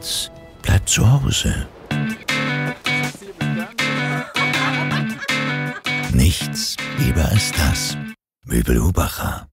Nichts, bleibt zu Hause. Nichts, lieber ist das. BEL Hubacher.